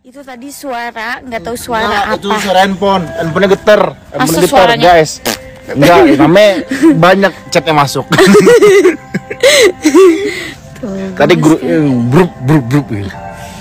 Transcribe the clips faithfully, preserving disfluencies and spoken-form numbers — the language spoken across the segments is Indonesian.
Itu tadi suara, nggak tahu suara Enggak, apa. itu suara handphone, handphonenya geter, handphone geter suaranya? guys. Enggak, namanya banyak chatnya masuk. Tuh, Tadi gemes grup, kan? grup, grup, grup gitu.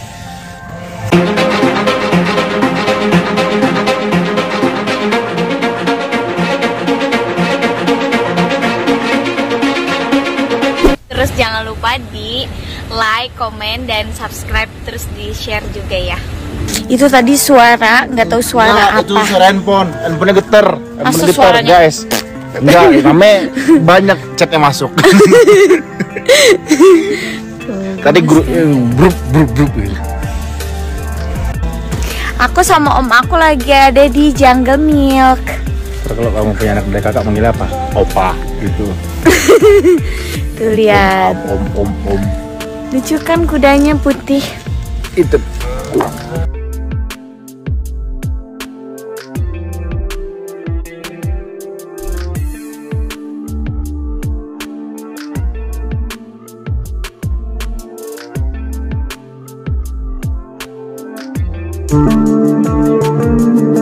Terus jangan lupa di like, komen, dan subscribe, terus di share juga ya. Itu tadi suara, nggak tahu suara Enggak, apa. itu suara handphone, handphonenya geter, handphone geter suaranya? guys. Enggak, namanya banyak chatnya masuk. Tuh, Tadi gemes grup, kan? grup, grup, grup gitu. Aku sama om aku lagi ada di Jungle Milk. Terus kalau kamu punya anak dari kakak manggil apa? Opa gitu. Tuh lihat, Om, om, om. lucu kan kudanya putih. Itu. Thank you.